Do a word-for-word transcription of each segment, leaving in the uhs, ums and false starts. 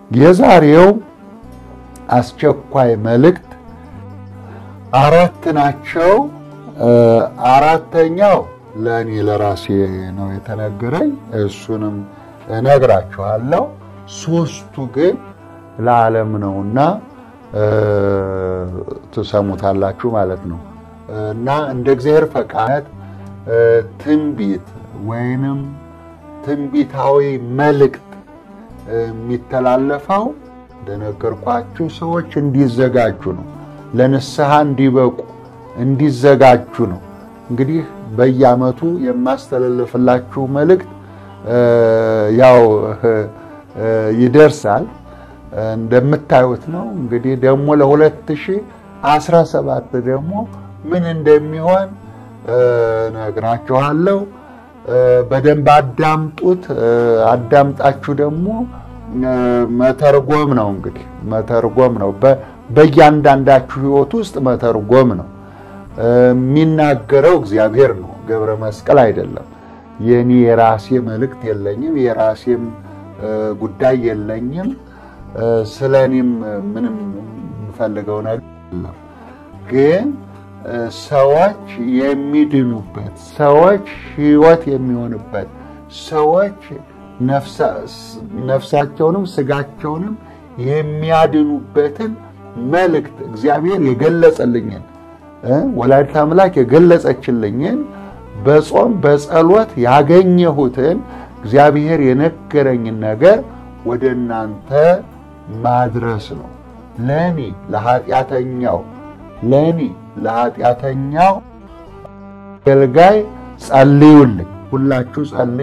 የዛሬው አስቸኳይ መልእክት አራት ናቸው። አራተኛው ለኔ ለራሴ ነው የተነገረኝ፣ እሱንም እነግራችኋለሁ። ሶስቱ ግን ለዓለም ነውና ተሰሙታላችሁ ማለት ነው። እና እንደ እግዚአብሔር ፈቃድ ትንቢት ወይንም ትንቢታዊ መልእክት የሚተላለፈው እንደነገርኳችሁ ሰዎች እንዲዘጋጁ ነው፣ ለንስሐ እንዲበቁ እንዲዘጋጁ ነው። እንግዲህ በየዓመቱ የማስተላለፍላችሁ መልእክት ያው ይደርሳል እንደምታዩት ነው። እንግዲህ ደግሞ ለ2017 ደግሞ ምን እንደሚሆን ነግራችኋለሁ። በደንብ አዳምጡት። አዳምጣችሁ ደግሞ መተርጎም ነው። እንግዲህ መተርጎም ነው፣ በእያንዳንዳችሁ ህይወት ውስጥ መተርጎም ነው። የሚናገረው እግዚአብሔር ነው፣ ገብረ መስቀል አይደለም። የኔ የራሴ መልእክት የለኝም፣ የራሴም ጉዳይ የለኝም። ስለኔም ምንም ፈልገው ነገር የለም። ግን ሰዎች የሚድኑበት፣ ሰዎች ህይወት የሚሆንበት፣ ሰዎች ነፍሳቸውንም ስጋቸውንም የሚያድኑበትን መልእክት እግዚአብሔር የገለጸልኝን ወላዲተ አምላክ የገለጸችልኝን በጾም በጸሎት ያገኘሁትን እግዚአብሔር የነገረኝን ነገር ወደ እናንተ ማድረስ ነው። ለኔ ለኃጢአተኛው ለኔ ለኃጢአተኛው አገልጋይ ጸልዩልኝ፣ ሁላችሁ ጸልዩ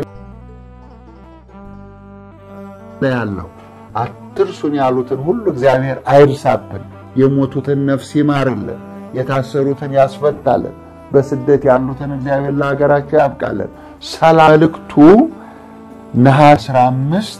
ያለው አትርሱን ያሉትን ሁሉ እግዚአብሔር አይርሳብን። የሞቱትን ነፍስ ይማርልን፣ የታሰሩትን ያስፈታልን፣ በስደት ያሉትን እግዚአብሔር ለሀገራቸው ያብቃልን። ሰላም መልእክቱ ነሐሴ አስራ አምስት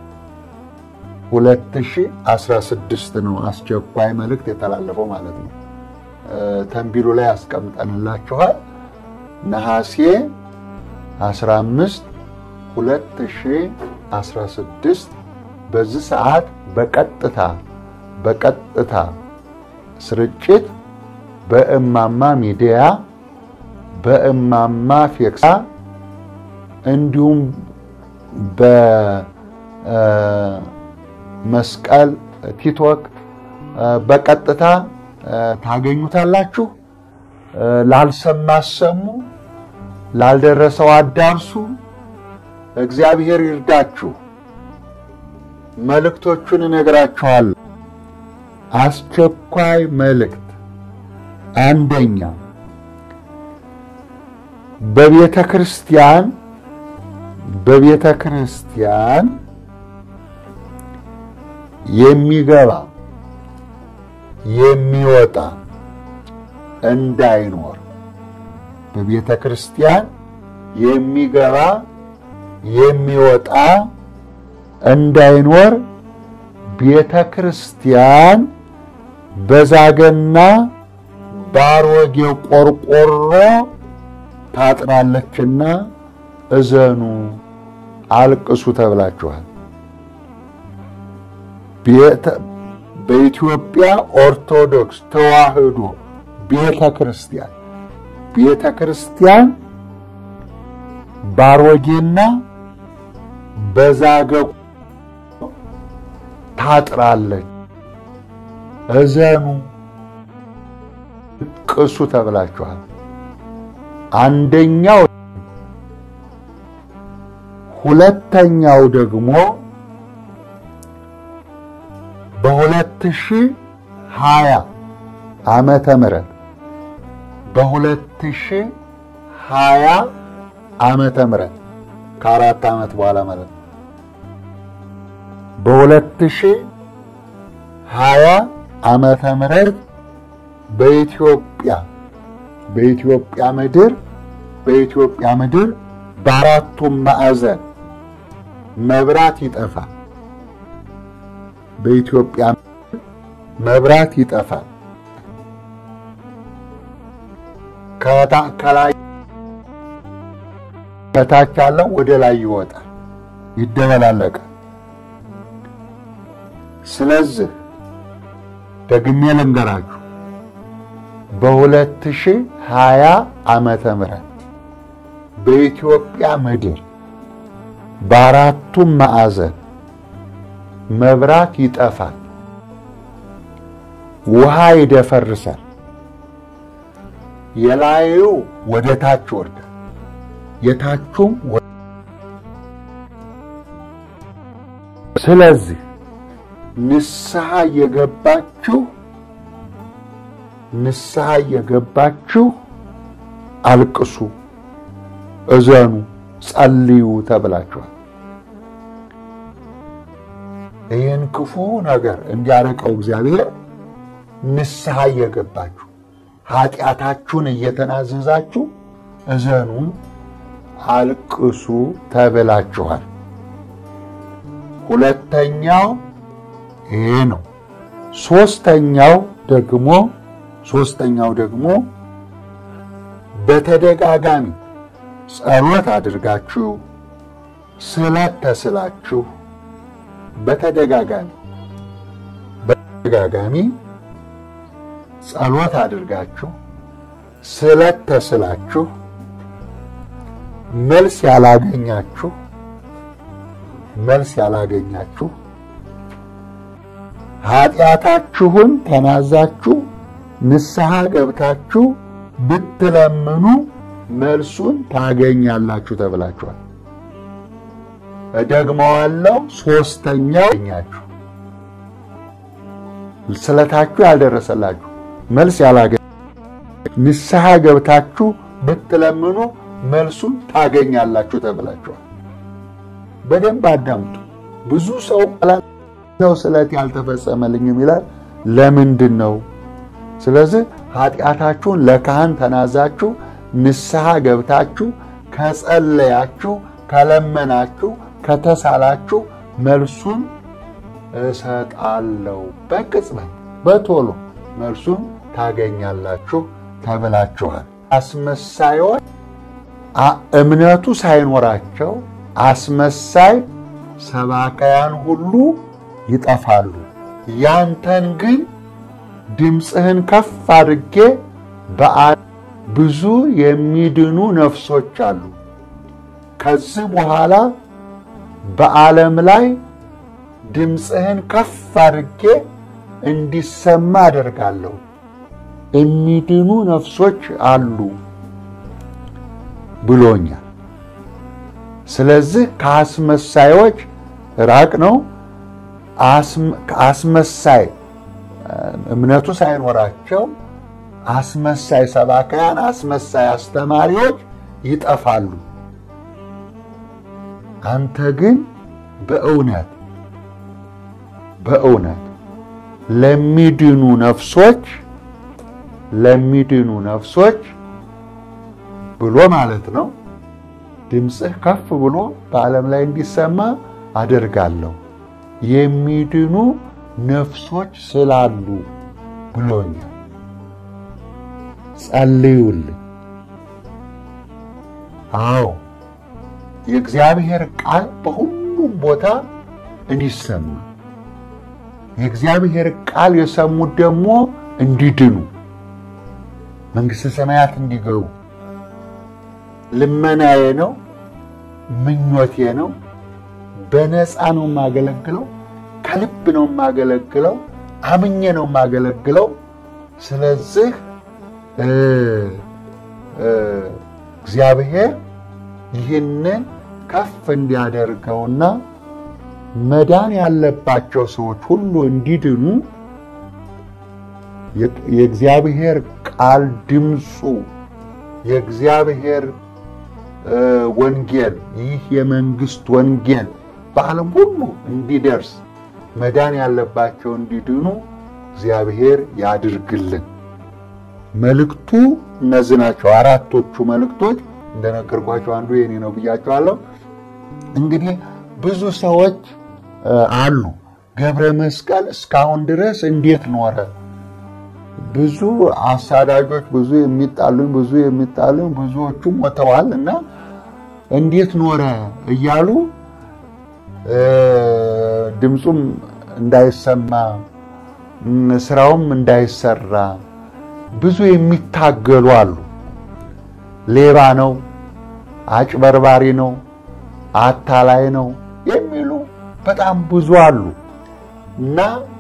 ሁለት ሺህ አስራ ስድስት ነው። አስቸኳይ መልእክት የተላለፈው ማለት ነው። ተንቢሉ ላይ አስቀምጠንላችኋል። ነሐሴ አስራ አምስት ሁለት ሺህ አስራ ስድስት በዚህ ሰዓት በቀጥታ በቀጥታ ስርጭት በእማማ ሚዲያ በእማማ ፌክሳ እንዲሁም በመስቀል ቲክቶክ በቀጥታ ታገኙታላችሁ። ላልሰማ ሰሙ፣ ላልደረሰው አዳርሱ። እግዚአብሔር ይርዳችሁ። መልእክቶቹን እነግራችኋለሁ። አስቸኳይ መልእክት አንደኛ፣ በቤተ ክርስቲያን በቤተ ክርስቲያን የሚገባ የሚወጣ እንዳይኖር፣ በቤተ ክርስቲያን የሚገባ የሚወጣ እንዳይኖር ቤተ ክርስቲያን በዛገና ባሮጌ ቆርቆሮ ታጥራለችና እዘኑ አልቅሱ ተብላችኋል። በኢትዮጵያ ኦርቶዶክስ ተዋህዶ ቤተ ክርስቲያን ቤተ ክርስቲያን ባሮጌና በዛገ ታጥራለች፣ እዘኑ ቅሱ ተብላችኋል። አንደኛው። ሁለተኛው ደግሞ በሁለት ሺህ ሃያ ዓመተ ምህረት በሁለት ሺህ ሃያ ዓመተ ምህረት ከአራት ዓመት በኋላ ማለት ነው። በሁለት ሺህ ሃያ ዓመተ ምህረት በኢትዮጵያ በኢትዮጵያ ምድር በኢትዮጵያ ምድር በአራቱም ማዕዘን መብራት ይጠፋል። በኢትዮጵያ መብራት ይጠፋል። ከታከላይ ከታች ያለው ወደ ላይ ይወጣል፣ ይደበላለቃል። ስለዚህ ደግሜ ልንገራችሁ በ2020 ዓመተ ምህረት በኢትዮጵያ ምድር በአራቱም ማዕዘን መብራት ይጠፋል፣ ውሃ ይደፈርሳል፣ የላዩ ወደ ታች ወርዳል፣ የታቹም ስለዚህ ንስሐ የገባችሁ ንስሐ የገባችሁ አልቅሱ፣ እዘኑ፣ ጸልዩ ተብላችኋል። ይህን ክፉ ነገር እንዲያረቀው እግዚአብሔር ንስሐ የገባችሁ ኃጢአታችሁን እየተናዘዛችሁ እዘኑ፣ አልቅሱ ተብላችኋል። ሁለተኛው ይሄ ነው። ሶስተኛው ደግሞ ሶስተኛው ደግሞ በተደጋጋሚ ጸሎት አድርጋችሁ ስለት ተስላችሁ በተደጋጋሚ በተደጋጋሚ ጸሎት አድርጋችሁ ስለት ተስላችሁ መልስ ያላገኛችሁ መልስ ያላገኛችሁ ኃጢአታችሁን ተናዛችሁ ንስሐ ገብታችሁ ብትለምኑ መልሱን ታገኛላችሁ ተብላችኋል። እደግመዋለሁ። ሶስተኛው ያኛችሁ ስለታችሁ ያልደረሰላችሁ መልስ ያላገኝ ንስሐ ገብታችሁ ብትለምኑ መልሱን ታገኛላችሁ ተብላችኋል። በደንብ አዳምጡ። ብዙ ሰው ነው ስለት ያልተፈጸመልኝም ይላል። ለምንድን ነው? ስለዚህ ኃጢአታችሁን ለካህን ተናዛችሁ ንስሐ ገብታችሁ ከጸለያችሁ ከለመናችሁ ከተሳላችሁ መልሱን እሰጣለሁ በቅጽበት በቶሎ መልሱን ታገኛላችሁ ተብላችኋል። አስመሳዮች እምነቱ ሳይኖራቸው አስመሳይ ሰባካያን ሁሉ ይጠፋሉ። ያንተን ግን ድምጽህን ከፍ አድርጌ በአል ብዙ የሚድኑ ነፍሶች አሉ። ከዚህ በኋላ በዓለም ላይ ድምጽህን ከፍ አድርጌ እንዲሰማ አደርጋለሁ። የሚድኑ ነፍሶች አሉ ብሎኛል። ስለዚህ ከአስመሳዮች ራቅ ነው። አስመሳይ እምነቱ ሳይኖራቸው አስመሳይ ሰባካያን አስመሳይ አስተማሪዎች ይጠፋሉ። አንተ ግን በእውነት በእውነት ለሚድኑ ነፍሶች ለሚድኑ ነፍሶች ብሎ ማለት ነው ድምጽህ ከፍ ብሎ በዓለም ላይ እንዲሰማ አደርጋለሁ። የሚድኑ ነፍሶች ስላሉ ብሎኛል። ጸልዩልኝ። አዎ የእግዚአብሔር ቃል በሁሉም ቦታ እንዲሰማ የእግዚአብሔር ቃል የሰሙት ደግሞ እንዲድኑ መንግሥተ ሰማያት እንዲገቡ ልመናዬ ነው፣ ምኞቴ ነው። በነፃ ነው ማገለግለው፣ ከልብ ነው ማገለግለው፣ አምኜ ነው ማገለግለው። ስለዚህ እግዚአብሔር ይህንን ከፍ እንዲያደርገውና መዳን ያለባቸው ሰዎች ሁሉ እንዲድኑ የእግዚአብሔር ቃል ድምፁ የእግዚአብሔር ወንጌል ይህ የመንግስት ወንጌል በዓለም ሁሉ እንዲደርስ መዳን ያለባቸው እንዲድኑ እግዚአብሔር ያድርግልን። መልእክቱ እነዚህ ናቸው። አራቶቹ መልእክቶች እንደነገርኳችሁ አንዱ የኔ ነው ብያችኋለሁ። እንግዲህ ብዙ ሰዎች አሉ ገብረ መስቀል እስካሁን ድረስ እንዴት ኖረ? ብዙ አሳዳጆች ብዙ የሚጣሉኝ ብዙ የሚጣሉኝ ብዙዎቹ ሞተዋልና እንዴት ኖረ እያሉ ድምጹም እንዳይሰማ ስራውም እንዳይሰራ ብዙ የሚታገሉ አሉ። ሌባ ነው፣ አጭበርባሪ ነው፣ አታላይ ነው የሚሉ በጣም ብዙ አሉ እና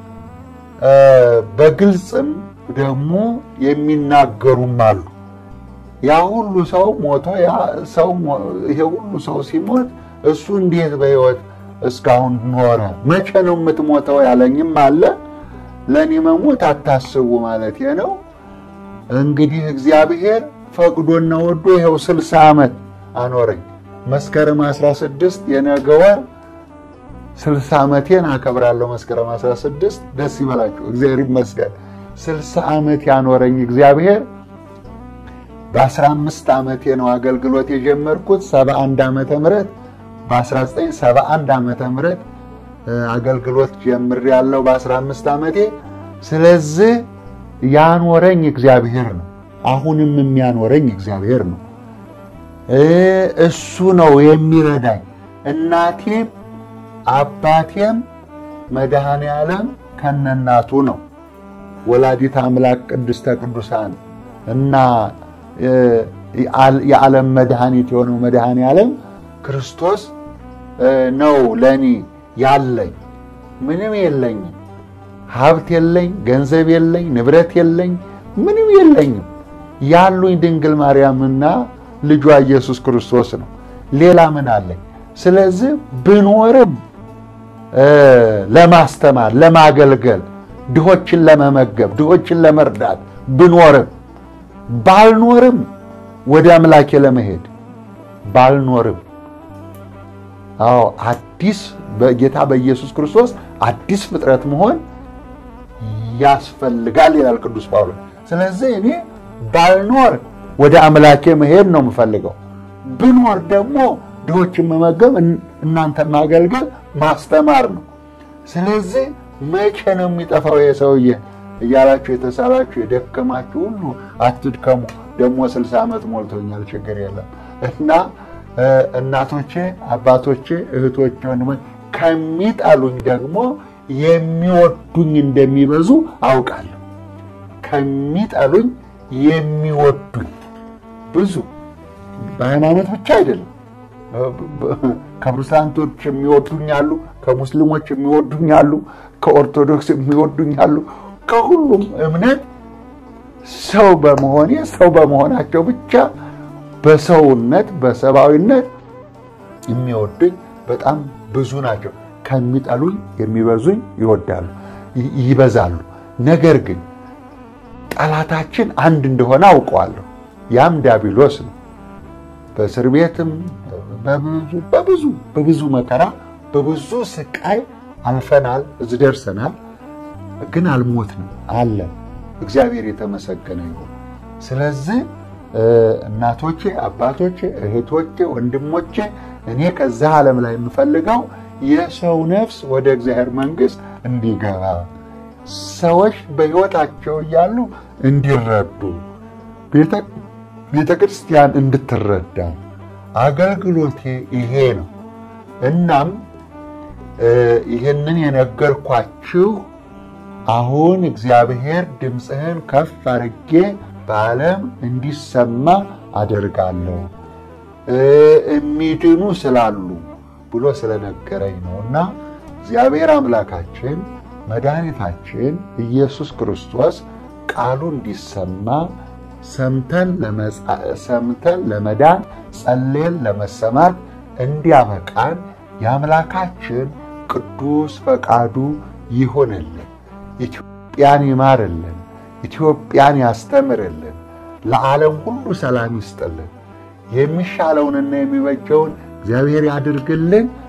በግልጽም ደግሞ የሚናገሩም አሉ። ያ ሁሉ ሰው ሞቶ ያ ሰው ይሄ ሁሉ ሰው ሲሞት እሱ እንዴት በህይወት እስካሁን ኖረ? መቼ ነው የምትሞተው ያለኝም አለ። ለኔ መሞት አታስቡ ማለት ነው። እንግዲህ እግዚአብሔር ፈቅዶና ወዶ ይሄው ስልሳ ዓመት አኖረኝ። መስከረም አስራ ስድስት የነገ ወር ስልሳ ዓመቴን አከብራለሁ። መስከረም አስራ ስድስት ደስ ይበላችሁ፣ እግዚአብሔር ይመስገን። ስልሳ ዓመት ያኖረኝ እግዚአብሔር በ15 ዓመቴ ነው አገልግሎት የጀመርኩት። ሰባ አንድ ዓመተ ምህረት በ1971 ዓመተ ምህረት አገልግሎት ጀምሬያለሁ በ15 ዓመቴ። ስለዚህ ያኖረኝ እግዚአብሔር ነው። አሁንም የሚያኖረኝ እግዚአብሔር ነው። እሱ ነው የሚረዳኝ። እናቴም አባቴም መድኃኔ ዓለም ከነናቱ ነው። ወላዲተ አምላክ ቅድስተ ቅዱሳን እና የዓለም መድኃኒት የሆነው መድኃኔ ዓለም ክርስቶስ ነው ለኔ ያለኝ። ምንም የለኝ፣ ሀብት የለኝ፣ ገንዘብ የለኝ፣ ንብረት የለኝ፣ ምንም የለኝ። ያሉኝ ድንግል ማርያምና ልጇ ኢየሱስ ክርስቶስ ነው። ሌላ ምን አለኝ? ስለዚህ ብኖርም ለማስተማር ለማገልገል ድሆችን ለመመገብ ድሆችን ለመርዳት ብኖርም ባልኖርም ወደ አምላኬ ለመሄድ ባልኖርም አዎ አዲስ በጌታ በኢየሱስ ክርስቶስ አዲስ ፍጥረት መሆን ያስፈልጋል ይላል ቅዱስ ጳውሎስ። ስለዚህ እኔ ባልኖር ወደ አምላኬ መሄድ ነው የምፈልገው። ብኖር ደግሞ ድሆችን መመገብ እናንተን ማገልገል ማስተማር ነው። ስለዚህ መቼ ነው የሚጠፋው የሰውዬ እያላችሁ የተሳላችሁ የደከማችሁ ሁሉ አትድከሙ። ደግሞ ስልሳ ዓመት ሞልቶኛል፣ ችግር የለም። እና እናቶቼ አባቶቼ እህቶቼ ወንድሞቼ ከሚጣሉኝ ደግሞ የሚወዱኝ እንደሚበዙ አውቃለሁ። ከሚጣሉኝ የሚወዱኝ ብዙ በሃይማኖት ብቻ አይደለም። ከፕሮቴስታንቶች የሚወዱኝ አሉ፣ ከሙስሊሞች የሚወዱኝ አሉ፣ ከኦርቶዶክስ የሚወዱኝ አሉ። ከሁሉም እምነት ሰው በመሆኔ ሰው በመሆናቸው ብቻ በሰውነት በሰባዊነት የሚወዱኝ በጣም ብዙ ናቸው። ከሚጠሉኝ የሚበዙኝ ይወዳሉ ይበዛሉ። ነገር ግን ጠላታችን አንድ እንደሆነ አውቀዋለሁ። ያም ዲያብሎስ ነው። በእስር ቤትም በብዙ በብዙ በብዙ መከራ በብዙ ስቃይ አልፈናል፣ እዚህ ደርሰናል። ግን አልሞትንም አለ። እግዚአብሔር የተመሰገነ ይሁን። ስለዚህ እናቶቼ አባቶቼ እህቶቼ ወንድሞቼ እኔ ከዛ ዓለም ላይ የምፈልገው የሰው ነፍስ ወደ እግዚአብሔር መንግስት እንዲገባ፣ ሰዎች በህይወታቸው ያሉ እንዲረዱ፣ ቤተ ቤተ ክርስቲያን እንድትረዳ አገልግሎቴ ይሄ ነው። እናም ይሄንን የነገርኳችሁ አሁን እግዚአብሔር ድምጽህን ከፍ አድርጌ በዓለም እንዲሰማ አደርጋለሁ እሚድኑ ስላሉ ብሎ ስለነገረኝ ነውና እግዚአብሔር አምላካችን መድኃኒታችን ኢየሱስ ክርስቶስ ቃሉ እንዲሰማ ሰምተን ለመጻእ ሰምተን ለመዳን ጸልየን ለመሰማት እንዲያበቃን የአምላካችን ቅዱስ ፈቃዱ ይሆንልን። ኢትዮጵያን ይማርልን፣ ኢትዮጵያን ያስተምርልን፣ ለዓለም ሁሉ ሰላም ይስጥልን። የሚሻለውንና የሚበጀውን እግዚአብሔር ያድርግልን።